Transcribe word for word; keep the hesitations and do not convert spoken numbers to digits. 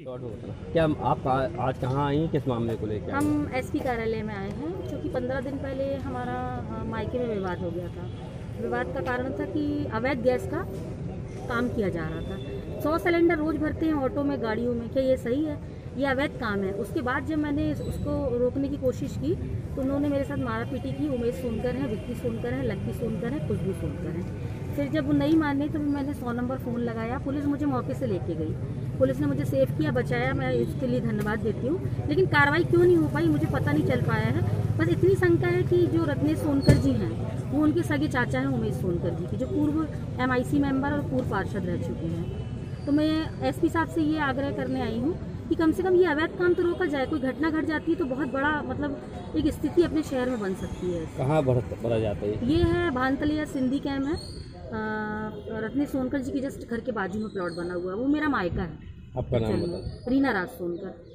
क्या आप आ- आज कहाँ आई हैं, किस मामले को लेकर? हम एसपी कार्यालय में आए हैं क्योंकि पंद्रह दिन पहले हमारा अ, मायके में विवाद हो गया था। विवाद का कारण था कि अवैध गैस का काम किया जा रहा था। सौ सिलेंडर रोज़ भरते हैं ऑटो में, गाड़ियों में, क्या ये सही है? ये अवैध काम है। उसके बाद जब मैंने उसको रोकने की कोशिश की तो उन्होंने मेरे साथ मारा पीटी की। उमेश सोनकर है, विक्की सोनकर है, लक्की सोनकर है, खुशबू सोनकर है। फिर जब वो नहीं माने तो मैंने सौ नंबर फ़ोन लगाया। पुलिस मुझे मौके से लेके गई। पुलिस ने मुझे सेव किया, बचाया, मैं इसके लिए धन्यवाद देती हूँ। लेकिन कार्रवाई क्यों नहीं हो पाई मुझे पता नहीं चल पाया है। बस इतनी शंका है कि जो रत्नेश सोनकर जी हैं वो उनके सगे चाचा हैं उमेश सोनकर जी के, जो पूर्व एमआईसी मेंबर और पूर्व पार्षद रह चुके हैं। तो मैं एसपी साहब से ये आग्रह करने आई हूँ कि कम से कम ये अवैध काम तो रोका जाए। कोई घटना घट जाती है तो बहुत बड़ा मतलब एक स्थिति अपने शहर में बन सकती है। कहाँ भरा जाता है? ये है भानतलिया सिंधी कैम्प है, रत्नेश सोनकर जी के जस्ट घर के बाजू में प्लॉट बना हुआ है। वो मेरा मायका है। आपका नाम बताओ। रीना राज सोनकर।